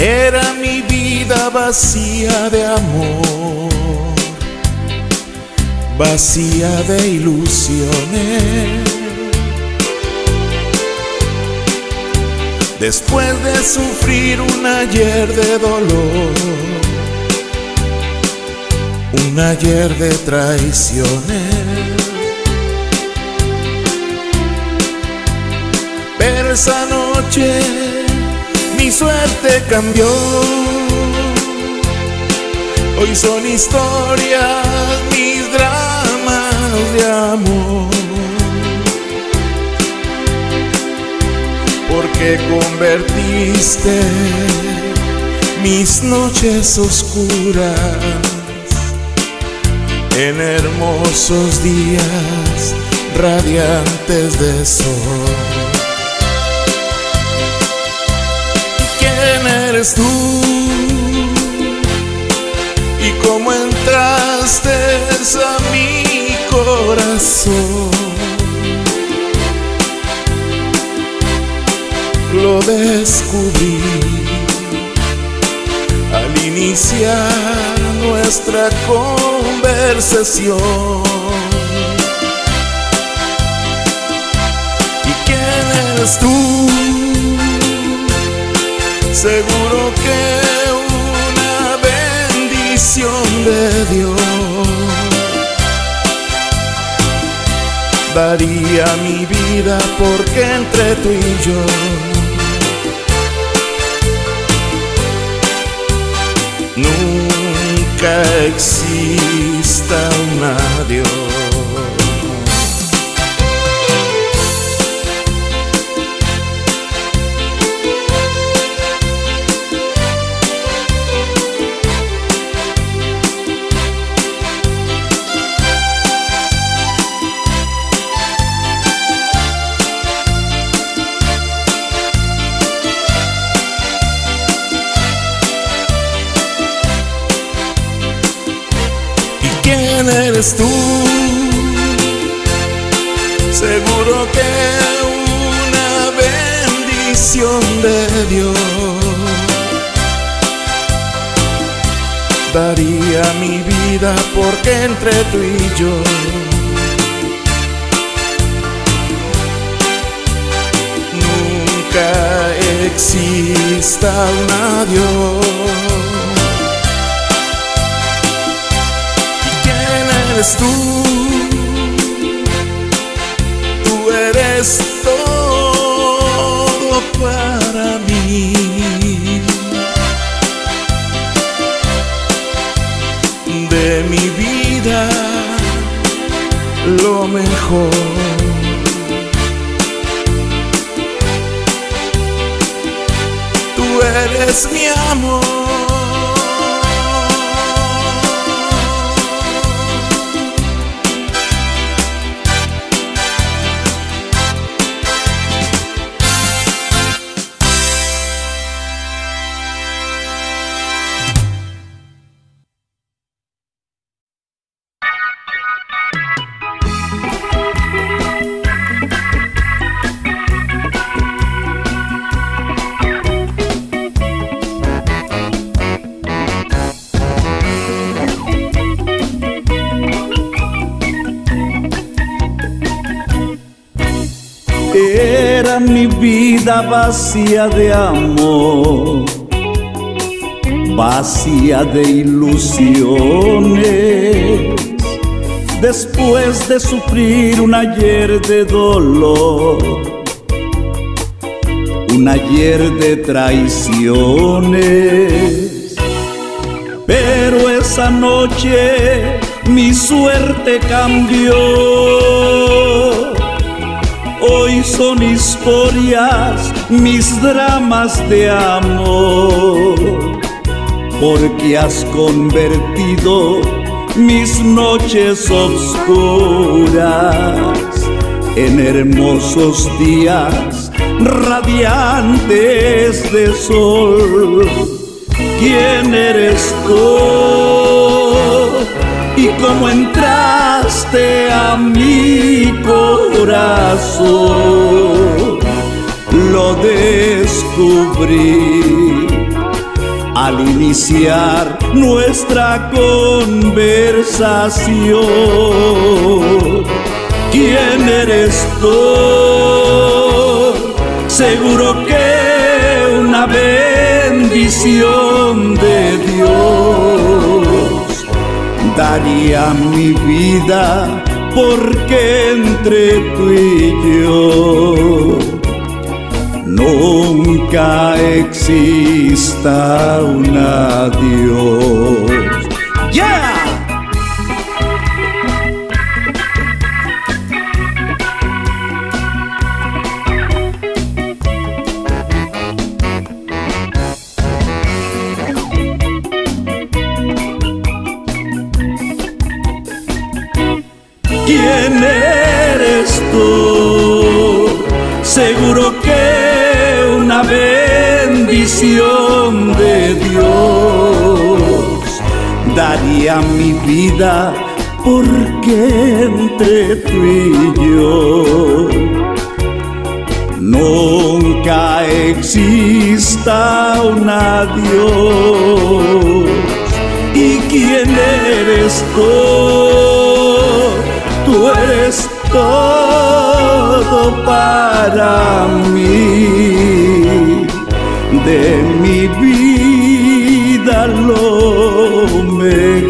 Era mi vida vacía de amor, vacía de ilusiones. Después de sufrir un ayer de dolor, un ayer de traiciones, pero esa noche mi suerte cambió. Hoy son historias mis dramas de amor, porque convertiste mis noches oscuras en hermosos días radiantes de sol. ¿Quién eres tú? ¿Y cómo entraste a mi corazón? Lo descubrí al iniciar nuestra conversación. ¿Y quién eres tú? Seguro que una bendición de Dios. Daría mi vida porque entre tú y yo nunca exista un adiós. ¿Quién eres tú? Seguro que una bendición de Dios. Daría mi vida porque entre tú y yo nunca exista un adiós. ¿Eres tú? Tú eres todo para mí. De mi vida lo mejor. Tú eres mi amor. Era mi vida vacía de amor, vacía de ilusiones. Después de sufrir un ayer de dolor, un ayer de traiciones, pero esa noche mi suerte cambió. Hoy son historias mis dramas de amor, porque has convertido mis noches oscuras en hermosos días radiantes de sol. ¿Quién eres tú? ¿Y cómo entraste a mi corazón? Lo descubrí al iniciar nuestra conversación. ¿Quién eres tú? Seguro que una bendición de Dios. Daría mi vida porque entre tú y yo nunca exista un adiós. ¡Yeah! ¿Quién eres tú? Seguro que una bendición de Dios. Daría mi vida porque entre tú y yo nunca exista un adiós. ¿Y quién eres tú? Tú eres todo para mí, de mi vida lo mejor.